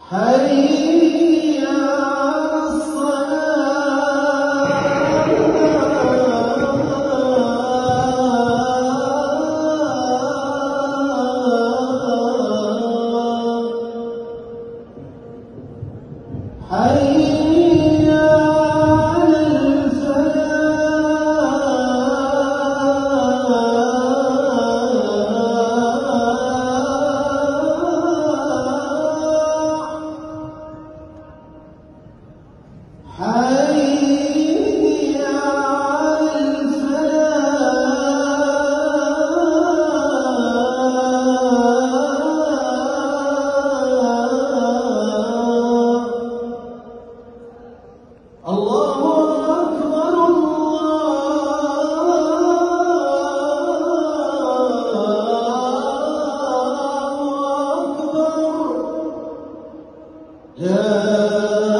حي على الصلاة حي على الفلاح حي على الفلاح. الله أكبر الله أكبر لا